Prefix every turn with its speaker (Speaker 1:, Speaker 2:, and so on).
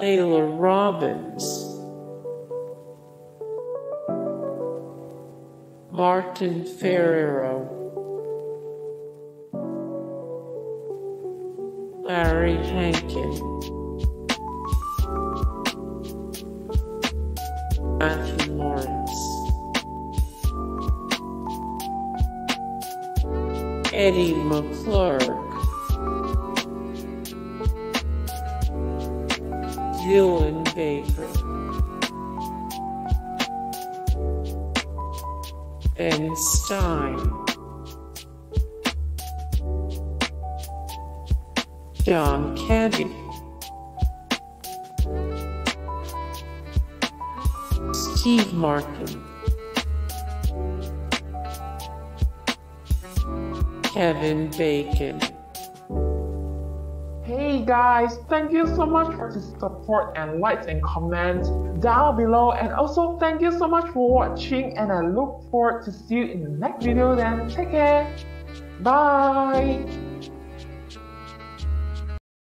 Speaker 1: Taylor Robbins, Martin Ferrero, Larry Hankin, Matthew Lawrence, Eddie McClurg, Dylan Baker, Ben Stein, John Candy, Steve Martin, Kevin Bacon.
Speaker 2: Hey guys, thank you so much for the support and likes and comments down below, and also thank you so much for watching, and I look forward to see you in the next video. Then take care, bye.